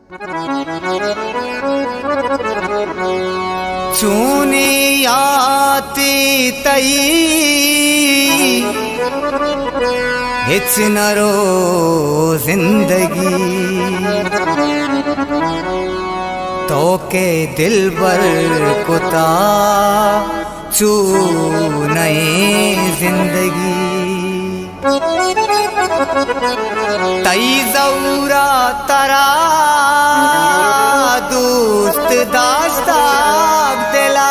चूनी आती तई हिच नरो जिंदगी तो के दिल बर कुता चू नई जिंदगी तई जौरा तरा दोस्त दास्ताब दिला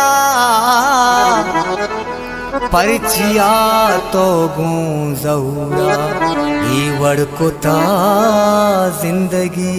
परचिया तो गूं जौरा ही वड़कुता जिंदगी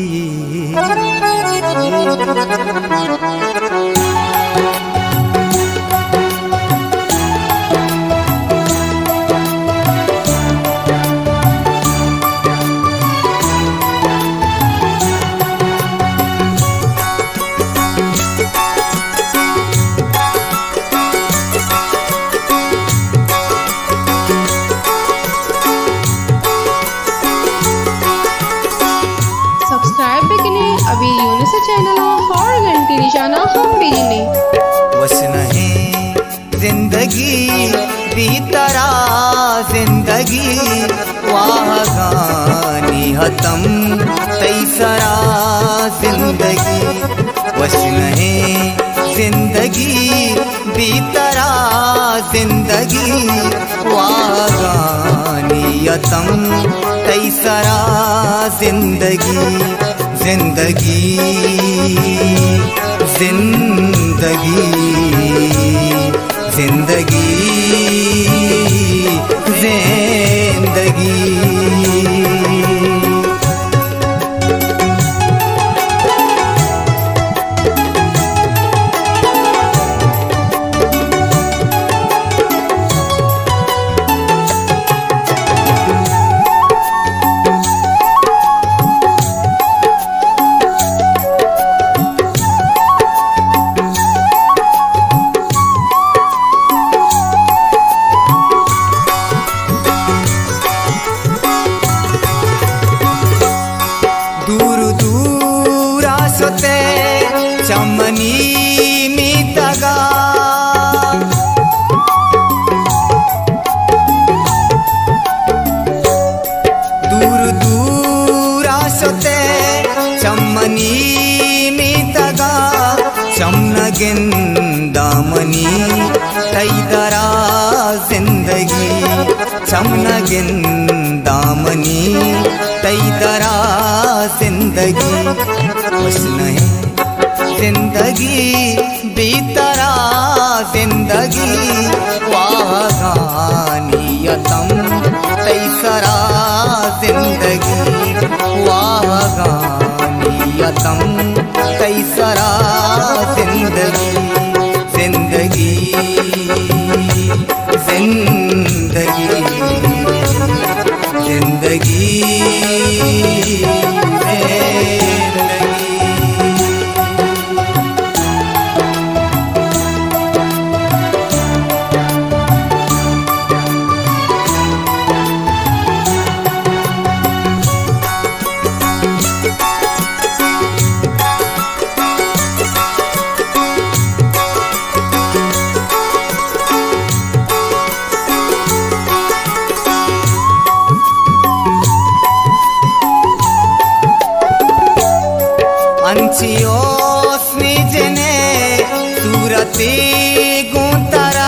अभी यूनिस चैनल और घंटी निशाना हम भी नहीं बस नहीं जिंदगी बीतरा जिंदगी वाह गानी हतम तैसरा जिंदगी बस नहीं जिंदगी बीतरा जिंदगी वाह गानी हतम तैसरा जिंदगी जिंदगी जिंदगी जिंदगी जिंदगी चमनी मीतगा दूर दूर आसते चमनी मीतगा चमनगिन दामनी तैदरा जिंदगी चमनगिन दामनी तैदरा जिंदगी बस नहीं जिंदगी बीतरा जिंदगी वाह गानियतम तैसरा जिंदगी वाह गानियतम तैसरा जिंदगी जिंदगी जिंदगी जिंदगी अंचियोस निजने सूरती गुंतरा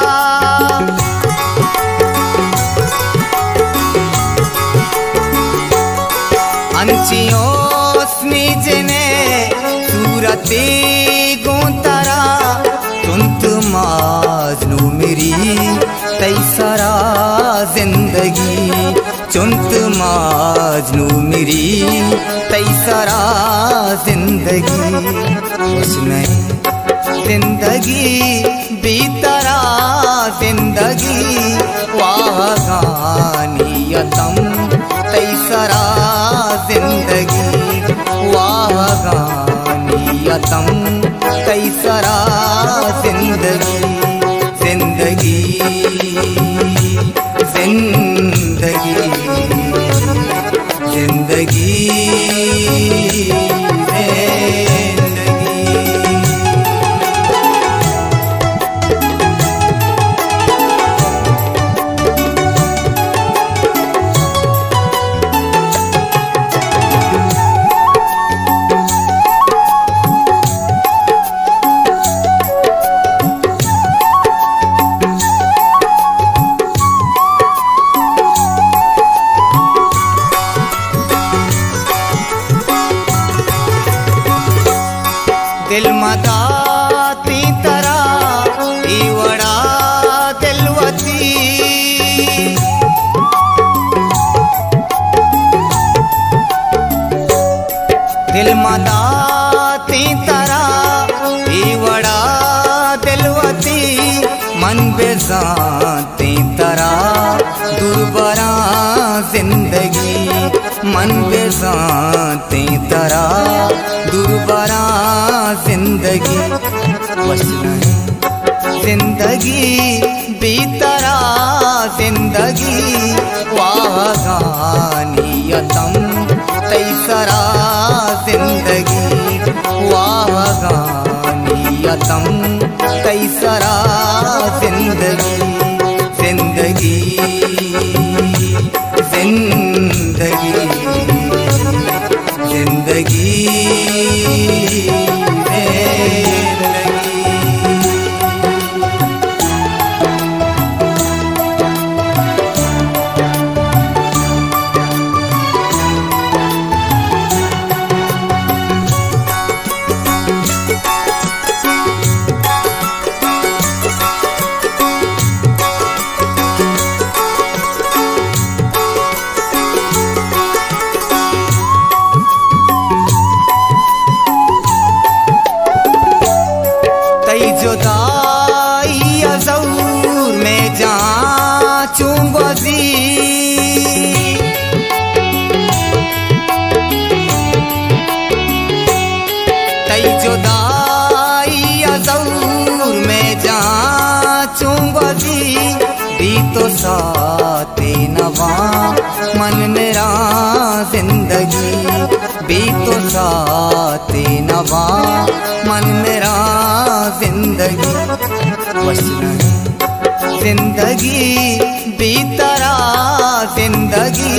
अंचियोस निजने सूरती गुंतरा तुंत माजनू मेरी तैसरा जिंदगी चुंत माजनू मेरी तैसरा जिंदगी उसमें जिंदगी बीतरा जिंदगी वाह गानियतम तैसरा जिंदगी वाह गानियतम तैसरा जिंदगी जिंदगी जिंदगी जिंदगी दिल मदा ती तरा इवड़ा दिलवती दिल मदा ती तरा इवड़ा दिलवती मन बेजाती तरा दुर्बरा जिंदगी मन बेजाती तरा दुर्बरा जिंदगी बस नहीं जिंदगी बीतरा जिंदगी वागानियतम तैसरा जिंदगी वागानियतम तैसरा जिंदगी जिंदगी जिंदगी जिंदगी जुदाई अज़ौर में जाचूं बज़ी तई जुदाई अज़ौर में जाचूं बज़ी भी तो साथे नवा मन मेरा जिंदगी भी तो साथे नवा मन मेरा जिंदगी बस नहीं जिंदगी बीतरा जिंदगी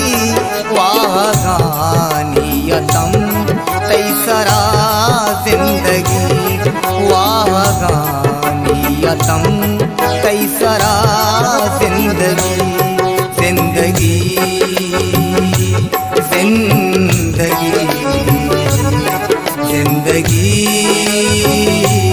वागानियतम तैसरा जिंदगी वागानियतम तैसरा जिंदगी जिंदगी जिंदगी जिंदगी